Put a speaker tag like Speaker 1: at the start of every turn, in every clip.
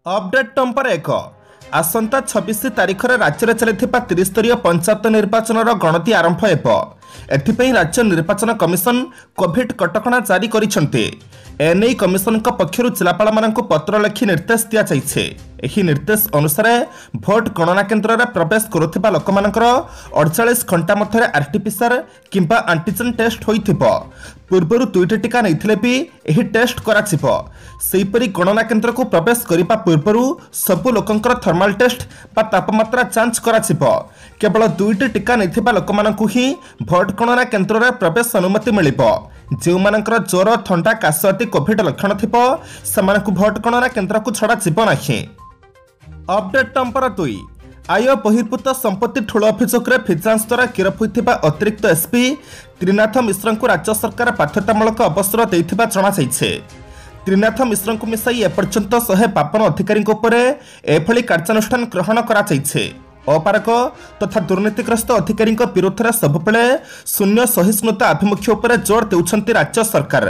Speaker 1: Update number 1 आसंता 26 तारिख में राज्य में चली 30 स्तरीय पंचायत निर्वाचन गणति आरंभ एथिपाई राज्य निर्वाचन कमिशन कोविड कटकणा जारी करिसेंते। एने कमिशन पक्षर जिलापाल मानक पत्र लिखि निर्देश दिया जाइछे। एही निर्देश अनुसार भोट गणना केन्द्र में प्रवेश करुथिबा लोक मानकर 48 घंटा मध्य आरटीपीसीआर किंबा एंटीजन टेस्ट होइथिबो। पूर्वरु 2टी टीका नैथिले भी एही टेस्ट कराजिबो। सेहीपरि गणना केन्द्र को प्रवेश करिबा पूर्वरु सबु लोकंकर थर्माल टेस्ट बा तापमात्रा जांच कराजिबो। केवल 2टी टीका नैथिबा लोक मानकु ही भोट गणना केन्द्र में प्रवेश अनुमति मिलिबो। जो मानकर ज्वर ठंडा काश आदि कोविड लक्षण थिबो सेमानकु भोट गणना केन्द्र को छड़ा जिबो नाही। अपडेट नंबर 2 आय बहिर्भूत संपत्ति ठूल अभियोग में फिजिलांस द्वारा गिरफ होता अतिरिक्त एसपी त्रिनाथ मिश्र को राज्य सरकार बाध्यतामूलक अवसर देथिबा जणाଯାଇଛି। त्रिनाथ मिश्र को मिसाई एपर्यंत 152 अधिकारी एभली कार्यानुष्ठान ग्रहण कराଯାଇଛି। अपारक तथा दुर्नीतिग्रस्त अधिकारी विरुद्ध में सबुबले शून्य सहिष्णुता आभिमुख्य उपर जोर देउछंती राज्य सरकार।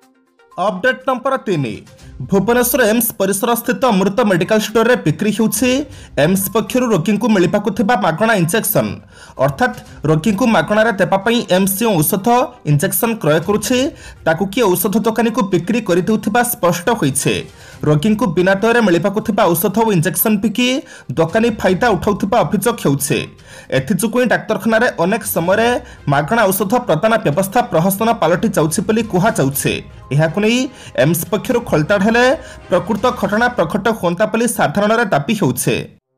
Speaker 1: अपडेट नंबर 3 भुवनेश्वर एम्स परिसर स्थित अमृत मेडिकल स्टोर रे बिक्री होउछि एम्स पक्षर रोगी को मिलिबाकु थिबा मागणा इंजेक्शन अर्थात रोगी को मागणा रे देबा पई एम्स जो औषध इंजेक्शन क्रय करुछि ताकु कि औषध दुकानी को बिक्री करि देउथिबा स्पष्ट होइछे। रोगी को बिना दरे मिलिबाकु थिबा औषध और इंजेक्शन बिकी दुकानी फायदा उठाउथिबा अभियोग हेउछे। एथिजुकु डाक्तरखाना रे अनेक समय मागणा औषध प्रदान व्यवस्था प्रहसन पालटि जाउछि बोली कुहा जाउछे। एहाकु नै एम्स पक्षर खोलताड़ हेले प्रकृत घटना प्रकट होता बोली साधारण दाबी होउछे।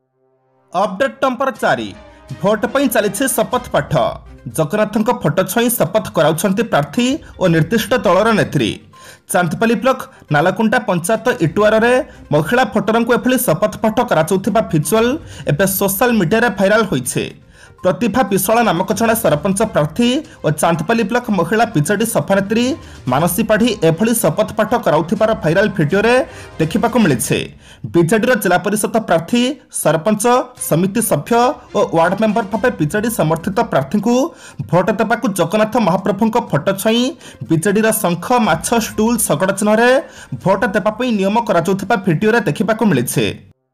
Speaker 1: अपडेट नंबर 4 भोट पई चलीछे शपथ पाठ जगन्नाथଙ୍କ फोटो छई शपथ कराउछंती प्रार्थी और निर्दिष्ट दलर नेत्री। चांदपाली ब्लॉक नालकुंडा पंचायत इटुआर रे महिला भोटरଙ୍କୁ एभली शपथ पाठ कराउथिबा भिजुअल एबे सोशल मीडिया रे भाइराल होइछे। प्रतिभा विश्वाल नामक जड़े सरपंच प्रार्थी और चांदपाली ब्लॉक महिला बीजेडी सभानेत्री मानसी पाढ़ी एभली शपथ पाठ कराउथिबार भाइराल भिडियो रे देखिबाकु मिलिछे। बीजेडी जिला परिषद प्रार्थी सरपंच समिति सभ्य और वार्ड मेंबर भाव बीजेडी समर्थित प्रार्थी को भोट देवाकू जगन्नाथ महाप्रभु फोटो छई बीजेडी शंख माछ स्टूल शगड़ चिन्ह भोट देवाई नियम करा भिडियो रे देखिबाकू मिलिछे।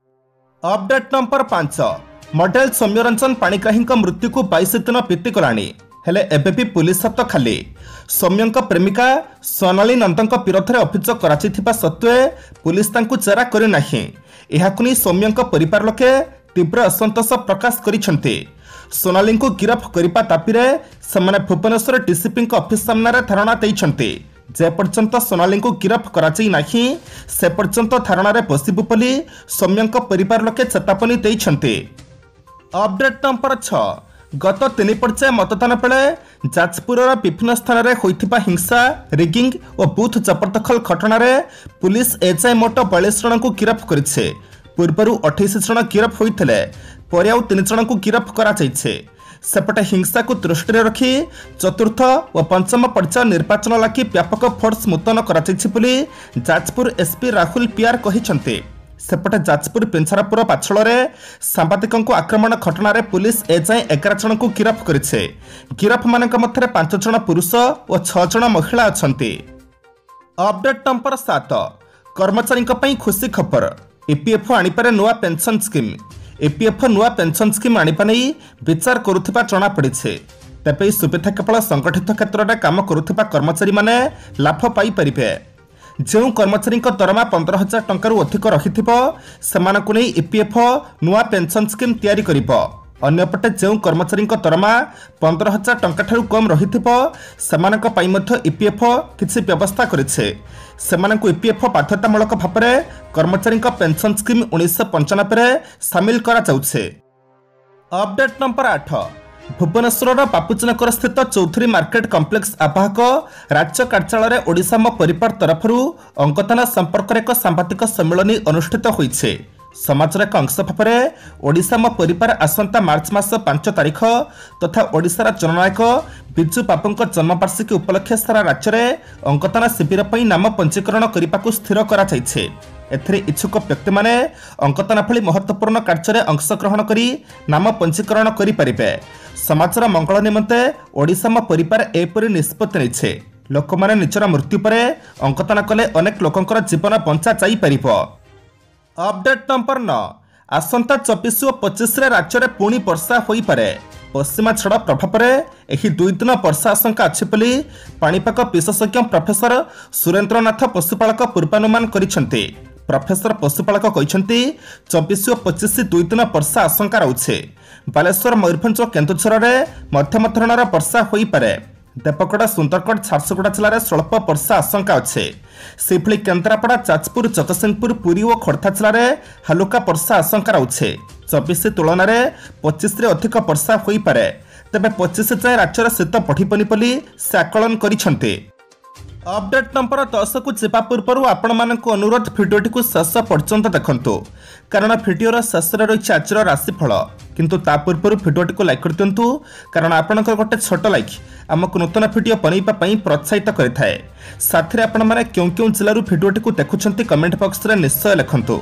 Speaker 1: Update number 5 model Soumyaranjan Panigrahi मृत्यु को 22 दिन बीतीगलानी हेले एबे भी पुलिस हाथ खाली। सौम्यंक प्रेमिका सोनाली नंदंक विरोध में अभियोग कराइथिबा सत्वे पुलिस तांकु जेरा करि नाही। एहाकु नै सौम्यंक परिवार लोके तीव्र असंतोष प्रकाश करिसेंते। सोनाली को गिरफ करिबा दाबी रे सेमाने भुवनेश्वर डीसीपी ऑफिस सामने धारणा दैछंते। जे पर्यंत सोनाली को गिरफ कराई नाही से पर्यंत धारणा रे बसिबु बोली सौम्यंक परिवार लोके चेतावनी दैछंते। अपडेट नंबर 6 गत 3 पर्याय मतदान बेले जाजपुर विभिन्न स्थान में होइथिबा हिंसा रिगिंग और बूथ जबरदखल घटना रे पुलिस एजाए मोट 42 जन को गिरफ करिछे। पूर्वरु 28 जन गिरफ होइथिले परे आउ 3 जन को गिरफ करा जाइछे। सेपटे हिंसा को दृष्टि में रखी चतुर्थ और पंचम पर्याय निर्वाचन लगी व्यापक फोर्स मुतयन करा जाइछे बोली जाजपुर एसपी राहुल पियार कहिसंते। सेपटे जाजपुर पेंछारपुर पाछल सांबादिकों को आक्रमण घटना रे पुलिस एजाए 11 जन को गिरफ करिछे। गिरफ मानक मध्य 5 जन पुरुष और 6 जन महिला अछंती। अपडेट नंबर 7 कर्मचारी पई खुशी खबर ईपीएफओ आनिपारे नुआ पेंशन स्कीम। ईपीएफओ नुआ पेंशन स्कीम आनिपा नै विचार करुथिबा जणा पड़िछे। तेबे सुविधा केवल संगठित क्षेत्र में काम करुथिबा कर्मचारी माने लाभ पाई परिबे। जो कर्मचारी दरमा 15,000 टंका अधिक रही सेमानकु नै ईपीएफओ नुआ पेंशन स्कीम तैयारी करिबो। अन्यपटे जो कर्मचारी दरमा 15,000 टंका ठारू कम रही सेमानक पई मध्य ईपीएफओ किछि व्यवस्था करिछे। सेमानकु ईपीएफओ बाध्यतामूलक भाव में कर्मचारी पेंशन स्कीम 1995 रे शामिल करा जाउछे। अपडेट नंबर 8 भुवनेश्वर बापुजनगर स्थित चौधरी मार्केट कम्प्लेक्स आवाहक राज्य कार्यालय ओडिशा मो परिवार तरफ अंगदान संपर्क एक सांबादिक सम्मेलन अनुष्ठित होइछे। समाजर एक अंश भाव में ओडिशा मो परिवार आसंता मार्च मास 5 तारिख तथा ओडिशार जननायक बिजू बाबू जन्मवार्षिकी उपलक्षे सारा राज्य में अंगदान शिविर पर नाम पंजीकरण करने को स्थिर करा जाइछे। एथिरे इच्छुक व्यक्ति माने अंगदान भली महत्वपूर्ण कार्य में अंशग्रहण करी नाम पंजीकरण करि परिबे। समाजर मंगल निमंते ओडिशा मो परिवार एपरि निष्पत्ति नेछे। लोक माने निजर मृत्यु परे अंगदान कले अनेक लोकंकर जीवन बंचा जाई परिबो। अपडेट नंबर 9 आसंता 24 और 25 राज्य में पुणी वर्षा हो पारे। पश्चिमा छड़ प्रभाव में यह 2 दिन वर्षा आशंका अच्छी बोली पाणीपाग विशेषज्ञ प्रोफेसर सुरेन्द्रनाथ पशुपालक पूर्वानुमान करिसेंते। प्रोफेसर पशुपालक कहते 24 और 25 2 दिन वर्षा आशंका रहुছে। बालेश्वर मयूरभंज और केन्दुझर में मध्यम धरणर वर्षा हो पारे। देवगड़ सुंदरगढ़ झारसुगुड़ा जिले में स्वल्प वर्षा आशंका अच्छे। सेभली केन्द्रापड़ा जाजपुर जगतसिंहपुर पुरी और खोर्धा जिले में हालुका वर्षा आशंका रहुছে। 24 तुलन में 25 अधिक वर्षा हो पारे। तेबे 25 जाए राज्यर शीत बढ़िबनी बोली से आकलन करिसेंते। अपडेट नंबर 10 को जावा पूर्व आपण मानक अनुरोध भिडियोटी को शेष पर्यंत देखंतु कारण भिडियोर शेष रही आज राशिफल किंतु ता पूर्व भिडियोटी को लाइक कर दिंतु कारण आपनकर गोटे छोट लाइक आमको नूतन भिडियो बनैबा पई प्रोत्साहित करिथाए। साथ में आपण माने क्यों क्यों जिल्लारू भिडियोटी को देखुछंती कमेंट बॉक्स रे निश्चय लिखंतु।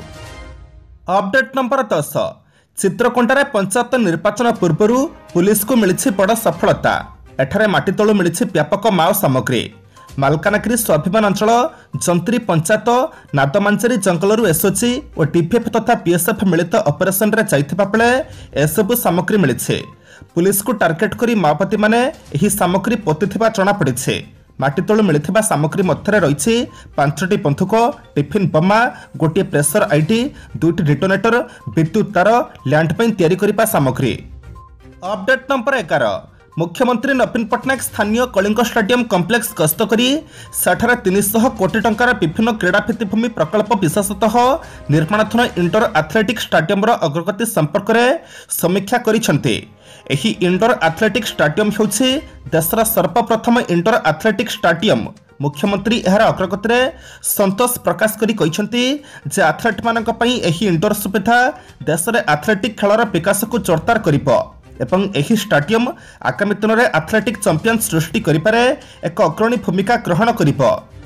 Speaker 1: अपडेट नंबर 10 चित्रकोंडारे पंचायत निर्वाचन पूर्व पुलिस को मिली बड़ सफलता। एठारे माटी तळु मिली व्यापक माओ सामग्री। मालकानगिरी स्वाभिमान अंचल जंत्री पंचायत नादमांचेरी जंगलरू एसओजी और डीपीएफ तथा बीएसएफ मिलित ऑपरेशन रे जाइथिबा बेले एसबु सामग्री मिली। पुलिस को टार्गेट करी माओवादी माने एही सामग्री पोतिथिबा जଣା पड़िছে। माटी तळु मिलिथिबा सामग्री मध्यरे रहिछि 5टी बंदूक टिफिन बमा गोटे प्रेशर आईडी 2टी डिटोनेटर विद्युत तार लैंडमाइन तैयारी करिबा सामग्री। अपडेट नंबर 11 मुख्यमंत्री नवीन पट्टनायक स्थानीय कलिंग स्टेडियम कम्प्लेक्स गस्त करी सेठारे 300 कोटी टंकार विभिन्न क्रीड़ा भित्तिभूमि प्रकल्प विशेषतः निर्माणाधीन इंडोर एथलेटिक स्टेडियम अग्रगति संपर्क में समीक्षा करिसेंते। एही इंडोर एथलेटिक स्टेडियम होछि देशर सर्वप्रथम इंडोर एथलेटिक स्टेडियम। मुख्यमंत्री एहार अग्रगति में संतोष प्रकाश करी कहिसेंती जे एथलेट मानक पई एही इंडोर सुविधा देश में एथलेटिक खेलर विकास को जोरदार करिबो एवं एही स्टेडियम आगामी दिन में एथलेटिक चैंपियन सृष्टि करिपारे एक अग्रणी भूमिका ग्रहण करिबो।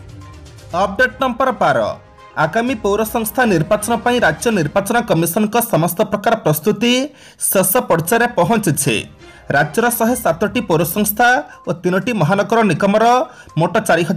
Speaker 1: अपडेट नंबर 12 आगामी पौर संस्था निर्वाचन पर राज्य निर्वाचन कमिशन का समस्त प्रकार प्रस्तुति शेष पर्यायर पहुंची। राज्यर 107टी पौर संस्था और 3टी महानगर निगमर मोट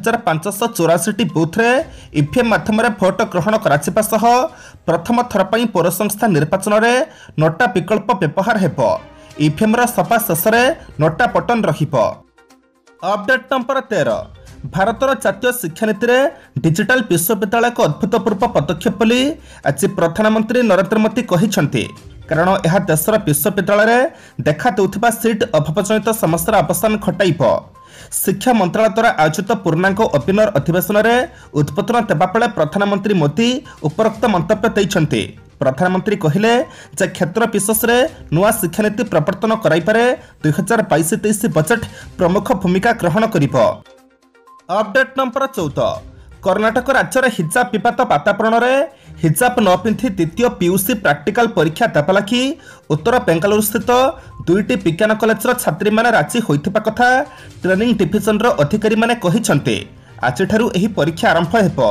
Speaker 1: 4584 बुथ रे ईवीएम माध्यम भोट ग्रहण कराଯିबा सह प्रथम थर पर पौर संस्था निर्वाचन में नोटा विकल्प व्यवहार हेबो। ईवीएम सफा शेष नोटा बटन रहिबो। अपडेट नंबर 13 भारतर जातीय शिक्षानीति में डिजिटल विश्वविद्यालय को अभूतपूर्व पदक्षेप बोली आज प्रधानमंत्री नरेंद्र मोदी कहिसेंती कारण यह देशर विश्वविद्यालय में देखा देउथिबा सीट अभावजनित समस्यार अवसान घटाइबो। शिक्षा मंत्रालय द्वारा आयोजित पूर्णांग ओपिनियन अधिवेशन में उद्बोधन देबा बेले प्रधानमंत्री मोदी उपरोक्त मंतव्य दैछंती। प्रधानमंत्री कहिले जे क्षेत्र विशेष में नुआ शिक्षानीति प्रवर्तन कराइपारे 2022-23 बजेट प्रमुख भूमिका ग्रहण करिबो। अपडेट नंबर 14 कर्णाटक राज्य में हिजाब विवाद वातावरण में हिजाब न पिंधि द्वितीय पीयूसी प्राक्टिकल परीक्षा देवा लगी उत्तर बेंगालुरु स्थित 2टी विज्ञान कॉलेजर छात्री माने राजी होइथिबा कथा ट्रेनिंग डिविजन अधिकारी माने कहिसेंते। आजिठारु एही परीक्षा आरंभ हेबो।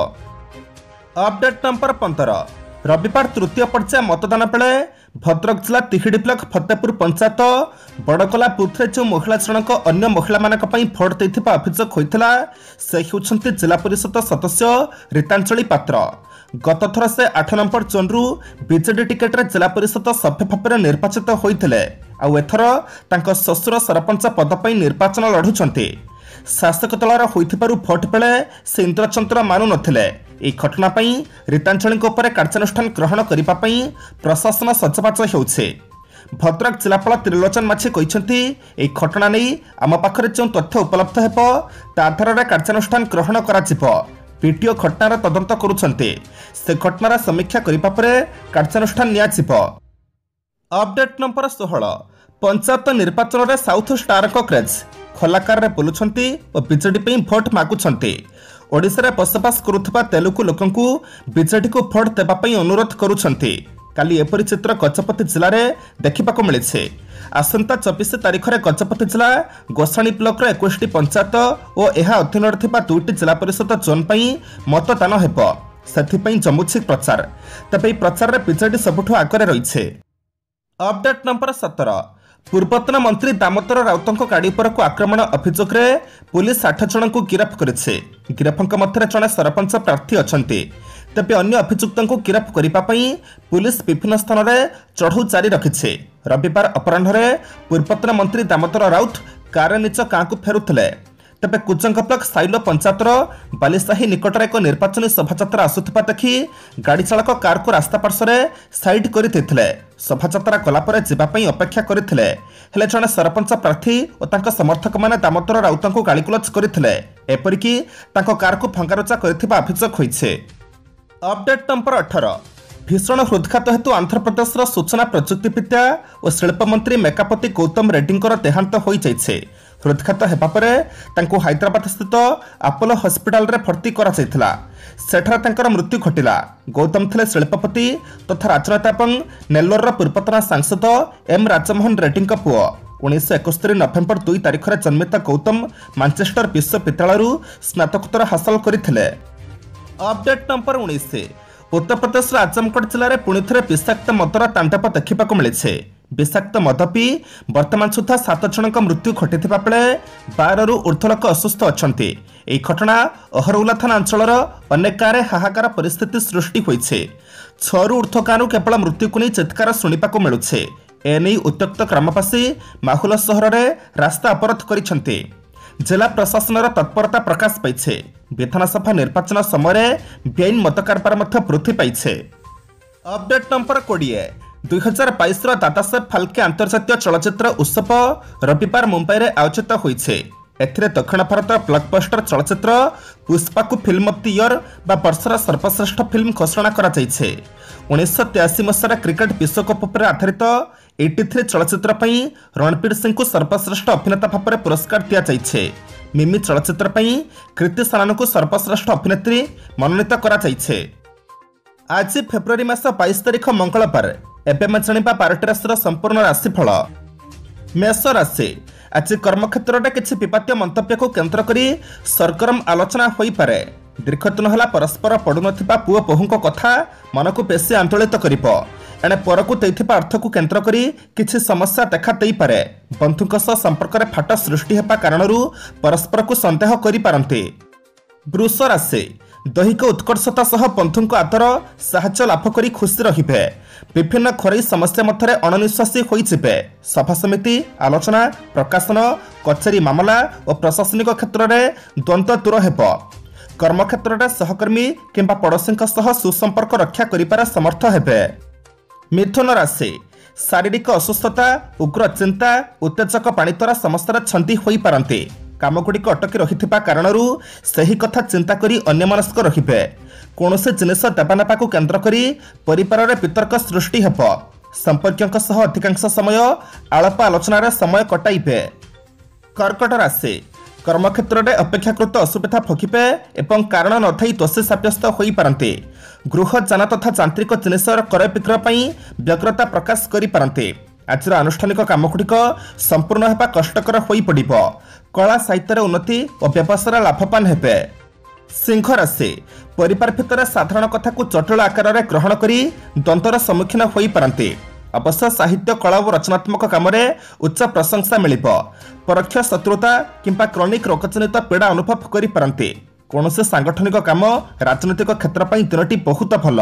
Speaker 1: अपडेट नंबर 15 रविवार तृतीय पर्याय मतदान बेले भद्रक जिला तिहिडी ब्लॉक फतेपुर पंचायत बड़गला बुथ रे जो महिला जनक अन्य महिला मानक पई भोट देथिबा अभियोग होइथिला से हेउछंती जिला परिषद सदस्य रीतांजलि पात्र। गत थर से 8 नंबर जोनरू बीजेडी टिकेट रे जिला परिषद सभ्य भाव निर्वाचित होइथिले आ एथर तांको ससुर सरपंच पद पई निर्वाचन लढुछंती। शासक दलर होइथिबारु भोट बेले से इंद्रचंद्र मानु नथिले। এই ঘটনা পাই ରୀତାଞ୍ଜଳିଙ୍କ ଉପରେ କାର୍ଯ୍ୟାନୁଷ୍ଠାନ ଗ୍ରହଣ କରିବା ପାଇଁ ପ୍ରଶାସନ ସଜବାଜ ହେଉଛି। ଭଦ୍ରକ ଜିଲ୍ଲାପାଳ ତ୍ରିଲୋଚନ ମାଝୀ କହିଛନ୍ତି ଏହି ଘଟଣା ନେଇ ଆମ ପାଖରେ ଯେଉଁ ତଥ୍ୟ ଉପଲବ୍ଧ ହେବ ତା ଆଧାରରେ କାର୍ଯ୍ୟାନୁଷ୍ଠାନ ଗ୍ରହଣ କରାଯିବ। ପିଟିଓ ଘଟଣାର ତଦନ୍ତ କରୁଛନ୍ତି ସେ ଘଟଣାର ସମୀକ୍ଷା କରିବା ପରେ କାର୍ଯ୍ୟାନୁଷ୍ଠାନ ନିଆଯିବ। अपडेट नंबर 16 पंचायत निर्वाचन में साउथ स्टार क्रेज खलाकार बुलुंट और बीजेडी भोट मागुंट। ओडिशा बसवास करुवा तेलुगु लोकंकु बीजेडी को भोट देवाई अनुरोध करुंट। काली एपरी चित्र गजपति जिले में देखा मिली। आसंता 24 तारीख में गजपति जिला गोसाणी ब्लॉक 21टी पंचायत और यह अधीन 2टी जिला परिषद जोन पर मतदान हो जमुछि प्रचार। तेज प्रचार में बीजेडी सबुठ आगे रही। अपडेट नंबर 17 पूर्वतन मंत्री दामोदर राउतों गाड़ी पर आक्रमण अभियोग पुलिस 8 जन को गिरफ्त करेছে। गिरफ्त मध्य जड़े सरपंच प्रार्थी अच्छा तेबे अन्य अभियुक्तଙ୍କୁ गिरफ करिबा पई पुलिस विभिन्न स्थान में चढ़ऊ जारी रखिছে। रविवार अपराह्न पूर्वतन मंत्री दामोदर राउत कार निज गाँ को फेरुथिले। तेबे कुजंग ब्लॉक साइलो पंचायतर बालीसाही निकटर एक निर्वाचन शोभायात्रा आसुथिबा देखि गाड़ी चालक कार को रास्ता पार्श्व साइड करथिले। शोभायात्रा गलापर जीवाई अपेक्षा करथिले हेले जणे सरपंच प्रार्थी और तांको समर्थक माने दामोदर राउतଙ୍କୁ गालीगुलज करथिले। एपरिकी तांको कार को भंगारुजा करथिबा अभियोग होइछे। अपडेट नंबर 18 भीषण हृदघात हेतु आंध्रप्रदेश सूचना प्रजुक्तिविद्या और शिल्प मंत्री मेकापति गौतम रेड्डींकर देहांत हो जाइछे। हृदघात हेबा परे तांको हैदराबाद स्थित अपोलो हॉस्पिटल रे भर्ती करा जायथिला। सेठार तांकर मृत्यु घटिला। गौतम थिले शिल्पपति तथा राजनेता एवं नेल्लोर पूर्वतन सांसद एम राजमोहन रेड्डी पुओ। 1971 नवेम्बर 2 तारिख में जन्मित गौतम मांचेस्टर विश्वविद्यालय स्नातकोत्तर हासिल करथिले। अपडेट नंबर 19 उत्तर प्रदेश आजमगढ़ जिले में पुणी थे विषाक्त मदर तांडव देखा मिले। विषाक्त मद पी वर्तमान सुधा 7 जनक मृत्यु घटी बेले 12 रु ऊर्ध्व लोक असुस्थ अच्छा। यह घटना अहरौला थाना अंचल अनेक गाँव में हाहाकार परिस्थिति सृष्टि होइछे। 6 रु ऊर्ध्व गाँव केवल मृत्यु को नहीं चित्कार शुणा मिलुछे। एने उत्त्यक्त ग्रामवासी माहुल सहर में रास्ता अवरोध करिसेंते। जिला प्रशासन तत्परता प्रकाश पाइछे। विधानसभा निर्वाचन समय बेआईन मत कारबार वृद्धि पाइछे। अपडेट नंबर 20 2022 दादासाहेब फाल्के अंतर्जातीय चलचित्र उत्सव रविवार मुंबई में आयोजित होइछे। एथिरे दक्षिण भारत ब्लॉकबस्टर चलचित्र पुष्पा को फिल्म ऑफ द ईयर बा वर्षर सर्वश्रेष्ठ फिल्म घोषणा करा जाइछे। 1983 मसीहार क्रिकेट विश्वकप पर आधारित 83 चलचित्र पई रणबीर सिंह को सर्वश्रेष्ठ अभिनेता भाव में पुरस्कार दिया जाइछे। मिमी चलचित्र पई कृति सानन को सर्वश्रेष्ठ अभिनेत्री मनोनीत करा जाइछे। आज फेब्रुआरी मास 22 तारिख मंगलवार एबे मैं जानिबा 12टी राशि संपूर्ण राशिफल। मेष राशि आज कर्मक्षेत्र में किसी विवादीय मंतव्य को केन्द्र करी सरगरम आलोचना हो पारे। दीर्घदिन है परस्पर पड़ु नथिबा पुओ बोहूं कथा मन को बेसी आंदोलित करिबो। एणे पर को देइथिबा अर्थ को केन्द्र करी किछि समस्या देखा देई पारे। बंधुक सह संपर्क में फाट सृष्टि हेबा कारणरू परस्पर को संदेह करि पारंती। वृष राशि दैहिक उत्कर्षता सह बंधुक आदर साहाय्य लाभ करी खुशी रहिबे। विभिन्न घरोई समस्या मध्य अणनिश्वासी होई जिबे। सभा समिति आलोचना प्रकाशन कचेरी मामला और प्रशासनिक क्षेत्र में द्वंद्व दूर हेबो। कर्मक्षेत्र में सहकर्मी किंबा पड़ोसी सह सुसंपर्क रक्षा करिपार समर्थ हेबे। मिथुन राशि शारीरिक असुस्थता उग्र चिंता उत्तेजक पानी द्वारा समस्या छंदी होई पारंती। कामगुड़िक अटकी रही कारणरू सही कथा चिंता करी अन्यमनस्क रहिबे। कौनसी जिनिस देवानेपा को केन्द्र करी परिवार में वितर्क सृष्टि हेबो। संपर्कियों सह अधिकांश समय आलाप आलोचना समय कटाइबे। कर्कट राशि कर्मक्षेत्र में अपेक्षाकृत असुविधा भोगिबे एवं कारण न थाई दोषी सब्यस्त होई पारंती। गृह जान तथा यांत्रिक जिनिस क्रय विक्रय पई व्यग्रता प्रकाश करि पारंती। आज आनुष्ठानिक कामगुड़िक संपूर्ण हेबा कष्टकर होई पड़िबो। कला साहित्य उन्नति और व्यवसाय लाभवान हेबे। सिंह राशि परिवार भितर साधारण कथा को जटिल आकार में ग्रहण करी द्वंद्वर सम्मुखीन होई पारंती। अवश्य साहित्य कला और रचनात्मक काम में उच्च प्रशंसा मिलिबो। परोक्ष शत्रुता किंबा क्रॉनिक रोगजनित पीड़ा अनुभव करि पारंती। कौनसी सांगठनिक काम राजनीतिक क्षेत्र पर दिनटी बहुत भल।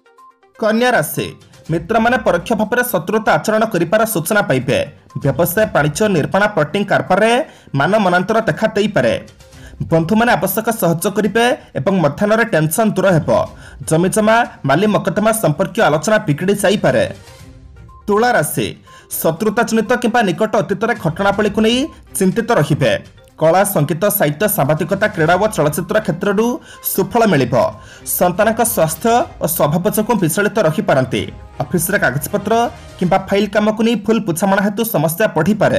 Speaker 1: कन्या राशि मित्र माने परोक्ष भाव में शत्रुता आचरण करिपार सूचना पाइबे। व्यवसाय वाणिज्य निर्माण प्लटिंग कारबार मान मनांतर देखा देई पारे। बंधु माने आवश्यक सहयोग करिबे एवं मध्याह्न टेंशन दूर हेबो। जमीजमा माली मकदमा संपर्क आलोचना बिगड़ी जाई पारे। तुला राशि शत्रुता जनित किंबा निकट अतीत घटनावली को नहीं चिंतित रहिबे। कला संगीत साहित्य सांबादिकता क्रीड़ा और चलचित्र क्षेत्र सुफल मिलिबो। संतानक स्वास्थ्य और स्वभाव जो विचलित रही पारंती। ऑफिस रे कागजपत्र किंबा फाइल काम को नहीं भूल बुझामणा हेतु समस्या बढ़ी पारे।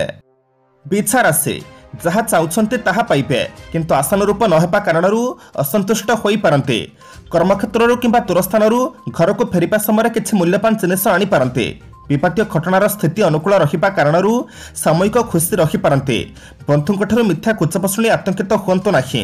Speaker 1: बिछा राशि जहाँ चाहते ताहा पाइबे किंतु आशानुरूप न हेबा कारणरू असंतुष्ट होई पारंती। कर्मक्षेत्र किंबा दूरस्थानरू घर को फेरिबा समय किछि मूल्यवान जिनिस आनी पारंती। विवादीय घटनार स्थिति अनुकूल रहिबा कारणरू सामयिक खुशी रही पारंती। बंधुंठ मिथ्या गुजब शुणी आतंकित हुअंतु नाही।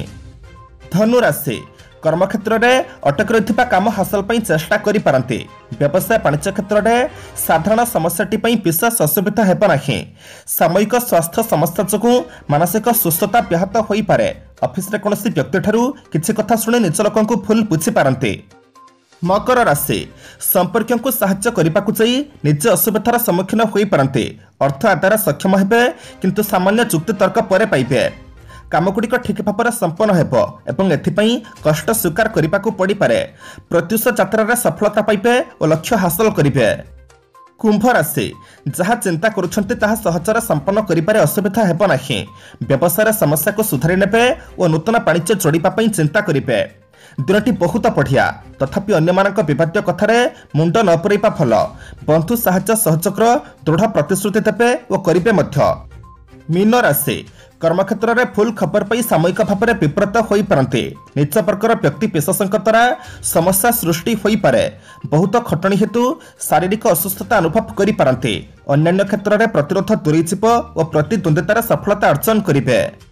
Speaker 1: धनु राशि कर्मक्षेत्र में अटक रही काम हासिल पर चेष्टा करि पारंती। व्यवसाय वाणिज्य क्षेत्र में साधारण समस्याटी विशेष असुविधा हेब नाही। सामयिक स्वास्थ्य समस्या जो मानसिक सुस्थता व्याहत होई पारे। ऑफिस रे कौनसी व्यक्ति ठारू किछि कथा शुणी निज लोकंकु भूल बुझी पारंती। मकर राशि संपर्कों को साहाय्य करने को निजे असुविधार सम्मुखीन हो पारते। अर्थ आदार सक्षम हे किंतु सामान्य चुक्ति तर्क पर पाइबे। कामगुड़िक ठीक भाव संपन्न होबं एथिपाई कष्ट स्वीकार करने को पड़ पारे। प्रत्युष यात्रा सफलता पाइबे और लक्ष्य हासिल करेंगे। कुंभ राशि जहाँ चिंता करुछन्ते ताहा सहचर संपन्न करिपारे असुविधा हेब नाही। व्यवसाय समस्या को सुधारी नेबे और नूतन वाणिज्य जोड़िबा पई चिंता करिबे। दिनटी बहुत बढ़िया तथापि अन्यमानक विवाद्य कथारे मुंड न पुरैबा भल। बंधु साहाय्य सहचक्र दृढ़ प्रतिश्रुति देबे और करिबे मध्य। मीन राशि कर्मक्षेत्र में फुल खबर पाई सामयिक भाव में विव्रत हो पारते। निज वर्गर व्यक्ति विशेषज्ञ द्वारा समस्या सृष्टि हो पारे। बहुत खटणी हेतु शारीरिक असुस्थता अनुभव करि पारते। अन्यान्य क्षेत्र में प्रतिरोध दूरी और प्रतिद्वंदितार सफलता अर्जन करेंगे।